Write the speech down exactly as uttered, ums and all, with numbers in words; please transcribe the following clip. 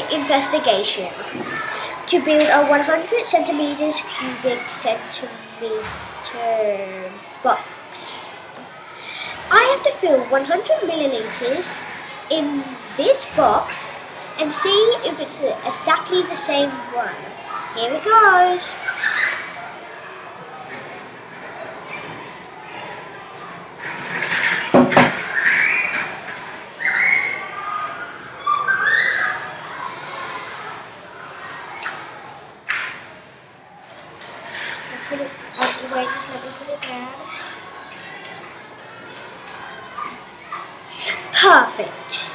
investigation. To build a one hundred centimeters cubic centimeter box, I have to fill one hundred milliliters in this box and see if it's exactly the same one. Here it goes. Put it, uh, wait, just let me put it down. Perfect.